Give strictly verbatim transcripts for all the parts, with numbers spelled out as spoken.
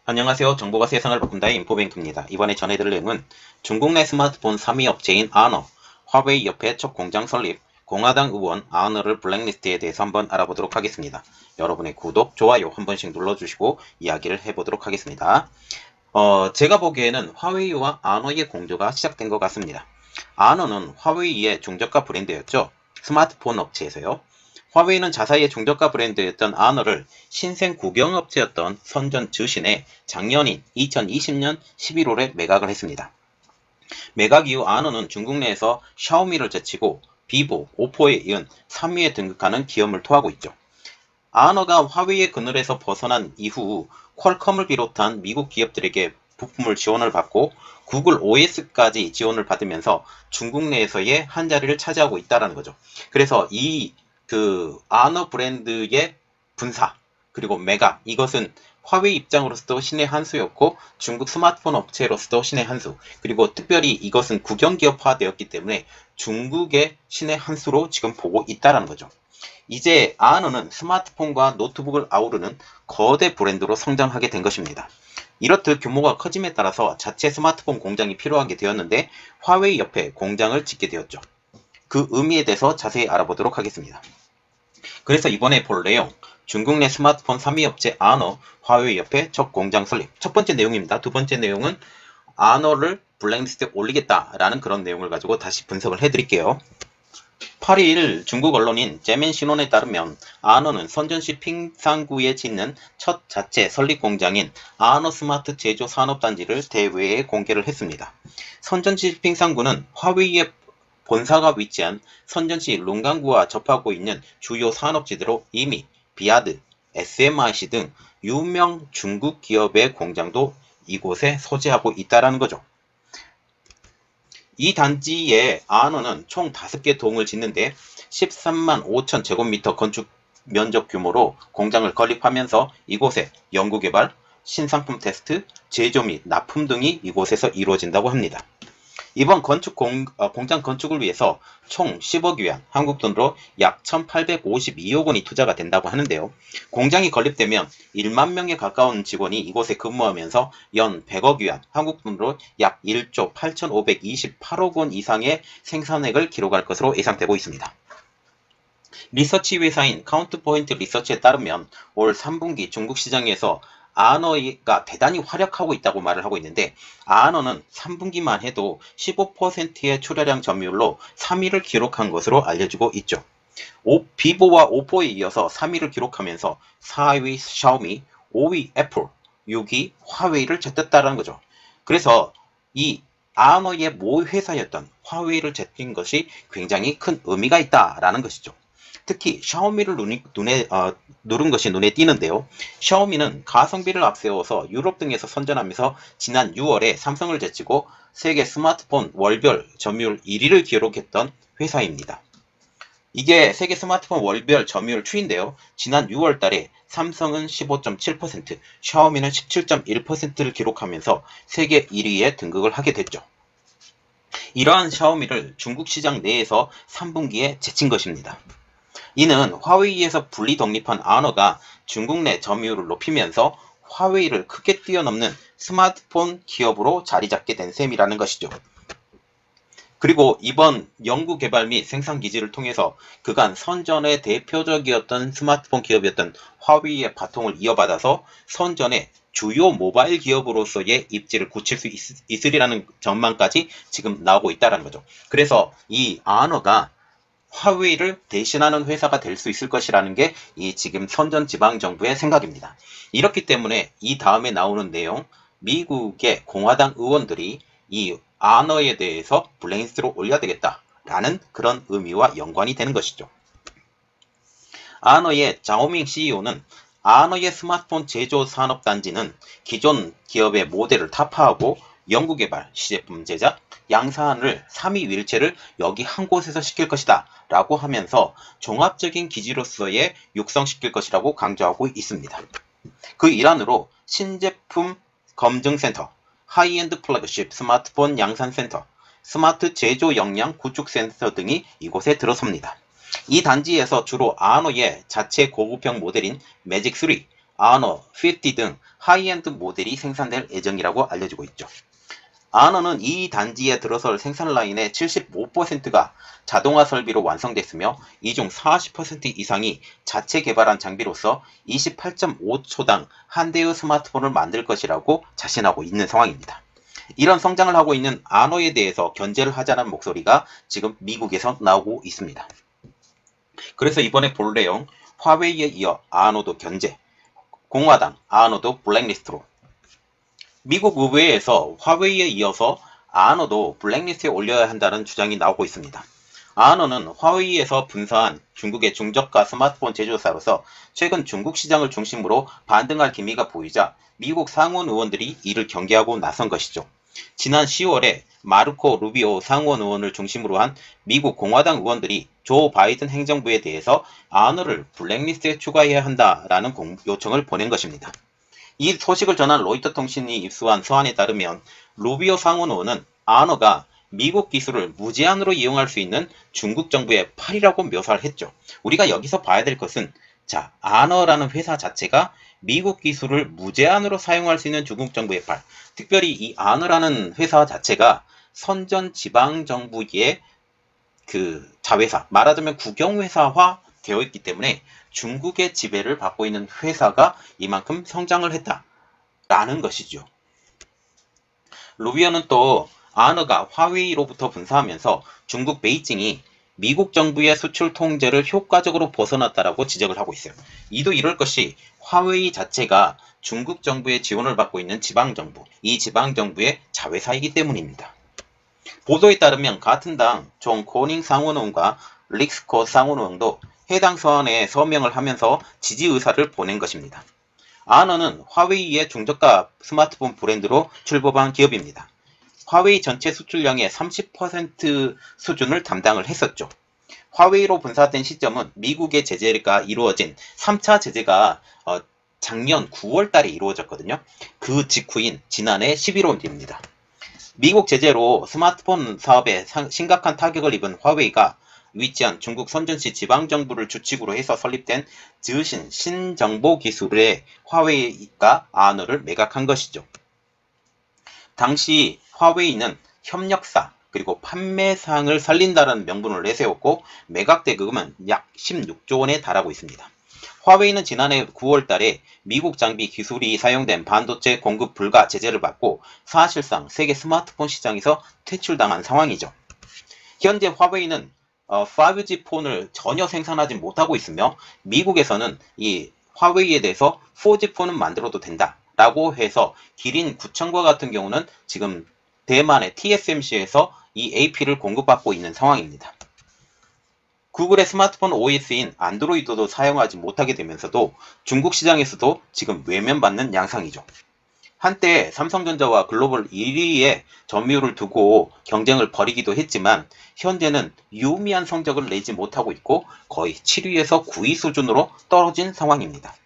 안녕하세요. 정보가 세상을 바꾼다의 인포뱅크입니다. 이번에 전해드릴 내용은 중국 내 스마트폰 삼 위 업체인 아너, 화웨이 옆에 첫 공장 설립, 공화당 의원 아너를 블랙리스트에 대해서 한번 알아보도록 하겠습니다. 여러분의 구독, 좋아요 한 번씩 눌러주시고 이야기를 해보도록 하겠습니다. 어, 제가 보기에는 화웨이와 아너의 공조가 시작된 것 같습니다. 아너는 화웨이의 중저가 브랜드였죠. 스마트폰 업체에서요. 화웨이는 자사의 중저가 브랜드였던 아너를 신생 국영업체였던 선전 즉신에 작년인 이천이십 년 십일월에 매각을 했습니다. 매각 이후 아너는 중국 내에서 샤오미를 제치고 비보, 오포에 이은 삼 위에 등극하는 기염을 토하고 있죠. 아너가 화웨이의 그늘에서 벗어난 이후 퀄컴을 비롯한 미국 기업들에게 부품을 지원을 받고 구글 오에스까지 지원을 받으면서 중국 내에서의 한 자리를 차지하고 있다는 거죠. 그래서 이 그 아너 브랜드의 분사 그리고 매각, 이것은 화웨이 입장으로서도 신의 한 수였고 중국 스마트폰 업체로서도 신의 한 수, 그리고 특별히 이것은 국영기업화 되었기 때문에 중국의 신의 한 수로 지금 보고 있다는 거죠. 이제 아너는 스마트폰과 노트북을 아우르는 거대 브랜드로 성장하게 된 것입니다. 이렇듯 규모가 커짐에 따라서 자체 스마트폰 공장이 필요하게 되었는데 화웨이 옆에 공장을 짓게 되었죠. 그 의미에 대해서 자세히 알아보도록 하겠습니다. 그래서 이번에 볼 내용, 중국 내 스마트폰 삼 위 업체 아너, 화웨이 옆에 첫 공장 설립. 첫 번째 내용입니다. 두 번째 내용은 아너를 블랙리스트에 올리겠다라는 그런 내용을 가지고 다시 분석을 해드릴게요. 팔 일 중국 언론인 제멘신원에 따르면 아너는 선전시 핑상구에 짓는 첫 자체 설립 공장인 아너 스마트 제조 산업단지를 대외에 공개를 했습니다. 선전시 핑상구는 화웨이의 본사가 위치한 선전시 룽강구와 접하고 있는 주요 산업지대로 이미 비아드, 에스엠아이씨 등 유명 중국 기업의 공장도 이곳에 소재하고 있다는 거죠. 이 단지에 아너는 총 다섯 개 동을 짓는데 십삼만 오천 제곱미터 건축 면적 규모로 공장을 건립하면서 이곳에 연구개발, 신상품 테스트, 제조 및 납품 등이 이곳에서 이루어진다고 합니다. 이번 건축 공, 어, 공장 건축을 위해서 총 십억 위안, 한국 돈으로 약 천팔백오십이억 원이 투자가 된다고 하는데요. 공장이 건립되면 일만 명에 가까운 직원이 이곳에 근무하면서 연 백억 위안, 한국 돈으로 약 일조 팔천오백이십팔억 원 이상의 생산액을 기록할 것으로 예상되고 있습니다. 리서치 회사인 카운트포인트 리서치에 따르면 올 삼 분기 중국 시장에서 아너가 대단히 활약하고 있다고 말을 하고 있는데 아너는 삼 분기만 해도 십오 퍼센트의 출하량 점유율로 삼 위를 기록한 것으로 알려지고 있죠. 오, 비보와 오포에 이어서 삼 위를 기록하면서 사 위 샤오미, 오 위 애플, 육 위 화웨이를 제쳤다는 거죠. 그래서 이 아너의 모 회사였던 화웨이를 제친 것이 굉장히 큰 의미가 있다라는 것이죠. 특히 샤오미를 눈이, 눈에 어, 누른 것이 눈에 띄는데요. 샤오미는 가성비를 앞세워서 유럽 등에서 선전하면서 지난 유월에 삼성을 제치고 세계 스마트폰 월별 점유율 일 위를 기록했던 회사입니다. 이게 세계 스마트폰 월별 점유율 추인데요. 지난 유월 달에 삼성은 십오 점 칠 퍼센트, 샤오미는 십칠 점 일 퍼센트를 기록하면서 세계 일 위에 등극을 하게 됐죠. 이러한 샤오미를 중국 시장 내에서 삼 분기에 제친 것입니다. 이는 화웨이에서 분리 독립한 아너가 중국 내 점유율을 높이면서 화웨이를 크게 뛰어넘는 스마트폰 기업으로 자리 잡게 된 셈이라는 것이죠. 그리고 이번 연구개발 및 생산 기지를 통해서 그간 선전의 대표적이었던 스마트폰 기업이었던 화웨이의 바통을 이어받아서 선전의 주요 모바일 기업으로서의 입지를 굳힐 수 있, 있으리라는 전망까지 지금 나오고 있다는 거죠. 그래서 이 아너가 화웨이를 대신하는 회사가 될 수 있을 것이라는 게 이 지금 선전지방정부의 생각입니다. 이렇기 때문에 이 다음에 나오는 내용, 미국의 공화당 의원들이 이 아너에 대해서 블랙리스트로 올려야 되겠다라는 그런 의미와 연관이 되는 것이죠. 아너의 자오밍 씨이오는 아너의 스마트폰 제조 산업단지는 기존 기업의 모델을 타파하고 연구개발, 시제품 제작, 양산을 삼 위 일체를 여기 한 곳에서 시킬 것이다 라고 하면서 종합적인 기지로서의 육성시킬 것이라고 강조하고 있습니다. 그 일환으로 신제품 검증센터, 하이엔드 플래그십 스마트폰 양산센터, 스마트 제조 역량 구축센터 등이 이곳에 들어섭니다. 이 단지에서 주로 아너의 자체 고급형 모델인 매직 쓰리, 아너, 오십 등 하이엔드 모델이 생산될 예정이라고 알려지고 있죠. 아너는 이 단지에 들어설 생산 라인의 칠십오 퍼센트가 자동화 설비로 완성됐으며 이 중 사십 퍼센트 이상이 자체 개발한 장비로서 이십팔 점 오 초당 한 대의 스마트폰을 만들 것이라고 자신하고 있는 상황입니다. 이런 성장을 하고 있는 아너에 대해서 견제를 하자는 목소리가 지금 미국에서 나오고 있습니다. 그래서 이번에 볼 내용, 화웨이에 이어 아너도 견제, 공화당 아너도 블랙리스트로. 미국 의회에서 화웨이에 이어서 아너도 블랙리스트에 올려야 한다는 주장이 나오고 있습니다. 아너는 화웨이에서 분사한 중국의 중저가 스마트폰 제조사로서 최근 중국 시장을 중심으로 반등할 기미가 보이자 미국 상원 의원들이 이를 경계하고 나선 것이죠. 지난 시월에 마르코 루비오 상원 의원을 중심으로 한 미국 공화당 의원들이 조 바이든 행정부에 대해서 아너를 블랙리스트에 추가해야 한다라는 요청을 보낸 것입니다. 이 소식을 전한 로이터 통신이 입수한 서한에 따르면 루비오 상원 의원은 아너가 미국 기술을 무제한으로 이용할 수 있는 중국 정부의 팔이라고 묘사를 했죠. 우리가 여기서 봐야 될 것은 자, 아너라는 회사 자체가 미국 기술을 무제한으로 사용할 수 있는 중국 정부의 팔, 특별히 이 아너라는 회사 자체가 선전 지방 정부의 그 자회사, 말하자면 국영회사화 되어 있기 때문에 중국의 지배를 받고 있는 회사가 이만큼 성장을 했다라는 것이죠. 루비오는 또 아너가 화웨이로부터 분사하면서 중국 베이징이 미국 정부의 수출 통제를 효과적으로 벗어났다라고 지적을 하고 있어요. 이도 이럴 것이 화웨이 자체가 중국 정부의 지원을 받고 있는 지방정부, 이 지방정부의 자회사이기 때문입니다. 보도에 따르면 같은 당 존 코닝 상원의원과 릭스코 상원의원도 해당 서한에 서명을 하면서 지지 의사를 보낸 것입니다. 아너는 화웨이의 중저가 스마트폰 브랜드로 출범한 기업입니다. 화웨이 전체 수출량의 삼십 퍼센트 수준을 담당을 했었죠. 화웨이로 분사된 시점은 미국의 제재가 이루어진 삼 차 제재가 어, 작년 구월 달에 이루어졌거든요. 그 직후인 지난해 십일월입니다. 미국 제재로 스마트폰 사업에 심각한 타격을 입은 화웨이가 위치한 중국 선전시 지방정부를 주축으로 해서 설립된 즈신 신정보기술의 화웨이가 아너를 매각한 것이죠. 당시 화웨이는 협력사 그리고 판매상을 살린다는 명분을 내세웠고 매각 대금은 약 십육 조 원에 달하고 있습니다. 화웨이는 지난해 구월 달에 미국 장비 기술이 사용된 반도체 공급 불가 제재를 받고 사실상 세계 스마트폰 시장에서 퇴출당한 상황이죠. 현재 화웨이는 어, 파이브지 폰을 전혀 생산하지 못하고 있으며 미국에서는 이 화웨이에 대해서 포지 폰은 만들어도 된다 라고 해서 기린 구천과 같은 경우는 지금 대만의 티에스엠씨에서 이 에이피를 공급받고 있는 상황입니다. 구글의 스마트폰 오에스인 안드로이드도 사용하지 못하게 되면서도 중국 시장에서도 지금 외면받는 양상이죠. 한때 삼성전자와 글로벌 일 위에 점유율을 두고 경쟁을 벌이기도 했지만 현재는 유의미한 성적을 내지 못하고 있고 거의 칠 위에서 구 위 수준으로 떨어진 상황입니다.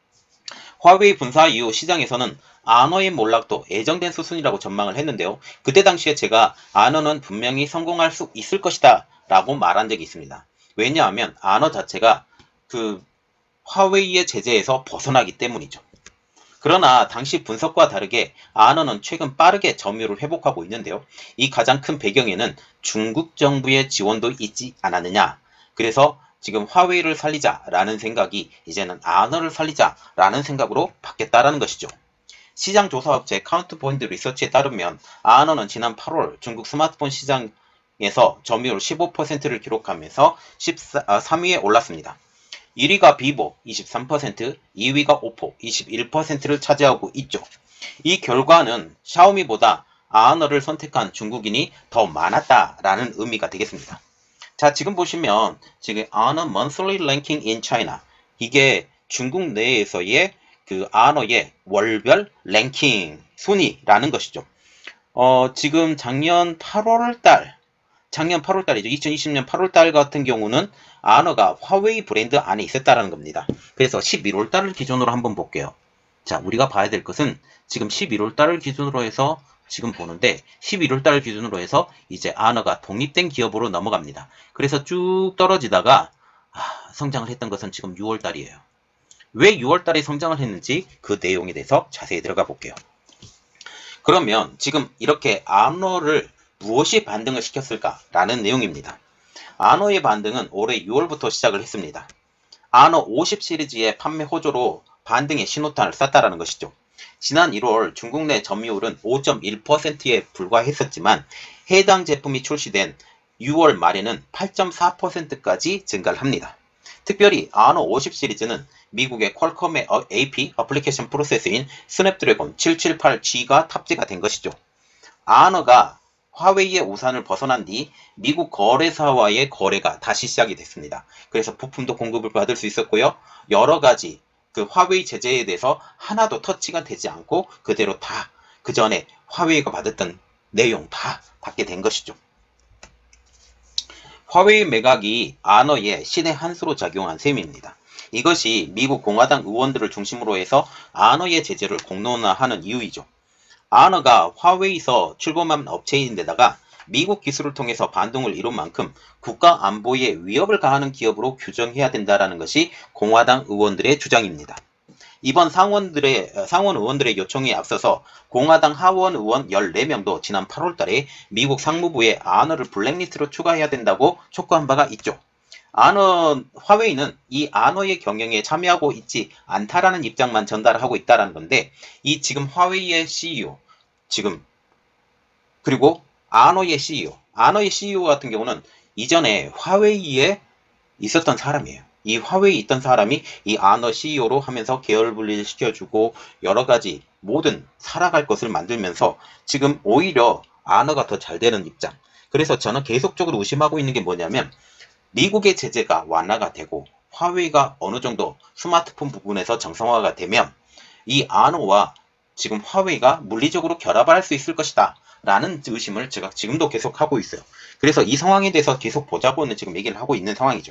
화웨이 분사 이후 시장에서는 아너의 몰락도 예정된 수순이라고 전망을 했는데요. 그때 당시에 제가 아너는 분명히 성공할 수 있을 것이다 라고 말한 적이 있습니다. 왜냐하면 아너 자체가 그 화웨이의 제재에서 벗어나기 때문이죠. 그러나 당시 분석과 다르게 아너는 최근 빠르게 점유율을 회복하고 있는데요. 이 가장 큰 배경에는 중국 정부의 지원도 있지 않았느냐. 그래서 지금 화웨이를 살리자라는 생각이 이제는 아너를 살리자라는 생각으로 바뀌었다라는 것이죠. 시장 조사업체 카운트포인트 리서치에 따르면 아너는 지난 팔월 중국 스마트폰 시장에서 점유율 십오 퍼센트를 기록하면서 삼 위에 올랐습니다. 일 위가 비보 이십삼 퍼센트, 이 위가 오포 이십일 퍼센트를 차지하고 있죠. 이 결과는 샤오미보다 아너를 선택한 중국인이 더 많았다라는 의미가 되겠습니다. 자, 지금 보시면 지금 Honor Monthly Ranking in China, 이게 중국 내에서의 그 아너의 월별 랭킹 순위라는 것이죠. 어, 지금 작년 팔월 달, 작년 팔월 달이죠. 이천이십 년 팔월 달 같은 경우는 아너가 화웨이 브랜드 안에 있었다라는 겁니다. 그래서 십일월 달을 기준으로 한번 볼게요. 자, 우리가 봐야 될 것은 지금 십일월 달을 기준으로 해서 지금 보는데 십일월 달 기준으로 해서 이제 아너가 독립된 기업으로 넘어갑니다. 그래서 쭉 떨어지다가 아, 성장을 했던 것은 지금 유월 달이에요. 왜 유월 달에 성장을 했는지 그 내용에 대해서 자세히 들어가 볼게요. 그러면 지금 이렇게 아노를 무엇이 반등을 시켰을까라는 내용입니다. 아노의 반등은 올해 유월부터 시작을 했습니다. 아노 오십 시리즈의 판매 호조로 반등의 신호탄을 쐈다라는 것이죠. 지난 일월 중국 내 점유율은 오 점 일 퍼센트에 불과했었지만 해당 제품이 출시된 유월 말에는 팔 점 사 퍼센트까지 증가를 합니다. 특별히 아노 오십 시리즈는 미국의 퀄컴의 에이피 어플리케이션 프로세서인 스냅드래곤 칠백칠십팔 지가 탑재가 된 것이죠. 아노가 화웨이의 우산을 벗어난 뒤 미국 거래사와의 거래가 다시 시작이 됐습니다. 그래서 부품도 공급을 받을 수 있었고요. 여러 가지 그 화웨이 제재에 대해서 하나도 터치가 되지 않고 그대로 다 그 전에 화웨이가 받았던 내용 다 받게 된 것이죠. 화웨이 매각이 아노의 신의 한 수로 작용한 셈입니다. 이것이 미국 공화당 의원들을 중심으로 해서 아노의 제재를 공론화하는 이유이죠. 아노가 화웨이에서 출범한 업체인데다가 미국 기술을 통해서 반등을 이룬 만큼 국가 안보에 위협을 가하는 기업으로 규정해야 된다는 것이 공화당 의원들의 주장입니다. 이번 상원들의, 상원 의원들의 요청에 앞서서 공화당 하원 의원 열네 명도 지난 팔월 달에 미국 상무부에 아노를 블랙리스트로 추가해야 된다고 촉구한 바가 있죠. 아노, 화웨이는 이 아노의 경영에 참여하고 있지 않다라는 입장만 전달하고 있다는 건데, 이 지금 화웨이의 씨이오, 지금, 그리고 아노의 씨이오, 아노의 씨이오 같은 경우는 이전에 화웨이에 있었던 사람이에요. 이 화웨이에 있던 사람이 이 아노 씨이오로 하면서 계열 분리를 시켜주고 여러 가지 모든 살아갈 것을 만들면서 지금 오히려 아노가 더 잘 되는 입장. 그래서 저는 계속적으로 의심하고 있는 게 뭐냐면 미국의 제재가 완화가 되고 화웨이가 어느 정도 스마트폰 부분에서 정상화가 되면 이 아노와 지금 화웨이가 물리적으로 결합할 수 있을 것이다 라는 의심을 제가 지금도 계속 하고 있어요. 그래서 이 상황에 대해서 계속 보자고는 지금 얘기를 하고 있는 상황이죠.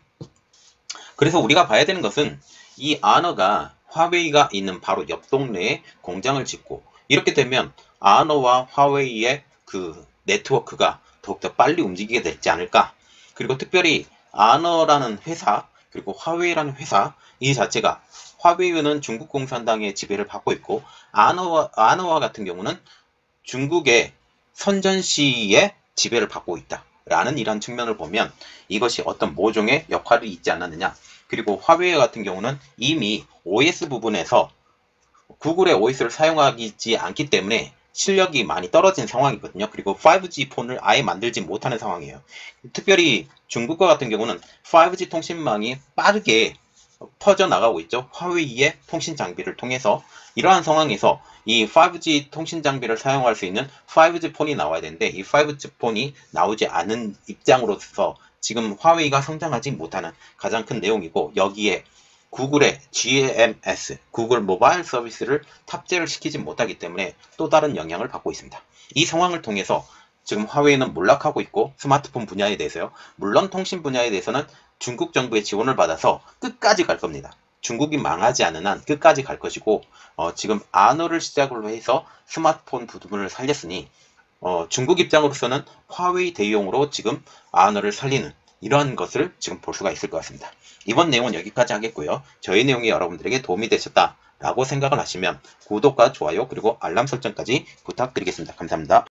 그래서 우리가 봐야 되는 것은 이 아노가 화웨이가 있는 바로 옆 동네에 공장을 짓고 이렇게 되면 아노와 화웨이의 그 네트워크가 더욱더 빨리 움직이게 되지 않을까. 그리고 특별히 아노라는 회사 그리고 화웨이라는 회사 이 자체가 화웨이는 중국 공산당의 지배를 받고 있고 아노와, 아노와 같은 경우는 중국의 선전시의 지배를 받고 있다 라는 이런 측면을 보면 이것이 어떤 모종의 역할이 있지 않았느냐. 그리고 화웨이 같은 경우는 이미 오에스 부분에서 구글의 오에스를 사용하지 않기 때문에 실력이 많이 떨어진 상황이거든요. 그리고 파이브지 폰을 아예 만들지 못하는 상황이에요. 특별히 중국과 같은 경우는 파이브지 통신망이 빠르게 퍼져나가고 있죠. 화웨이의 통신 장비를 통해서. 이러한 상황에서 이 파이브지 통신 장비를 사용할 수 있는 파이브지 폰이 나와야 되는데 이 파이브지 폰이 나오지 않은 입장으로서 지금 화웨이가 성장하지 못하는 가장 큰 내용이고, 여기에 구글의 지엠에스, 구글 모바일 서비스를 탑재를 시키지 못하기 때문에 또 다른 영향을 받고 있습니다. 이 상황을 통해서 지금 화웨이는 몰락하고 있고, 스마트폰 분야에 대해서요. 물론 통신 분야에 대해서는 중국 정부의 지원을 받아서 끝까지 갈 겁니다. 중국이 망하지 않는 한 끝까지 갈 것이고, 어, 지금 아노를 시작으로 해서 스마트폰 부분을 살렸으니 어, 중국 입장으로서는 화웨이 대용으로 지금 아노를 살리는 이러한 것을 지금 볼 수가 있을 것 같습니다. 이번 내용은 여기까지 하겠고요. 저희 내용이 여러분들에게 도움이 되셨다라고 생각을 하시면 구독과 좋아요 그리고 알람 설정까지 부탁드리겠습니다. 감사합니다.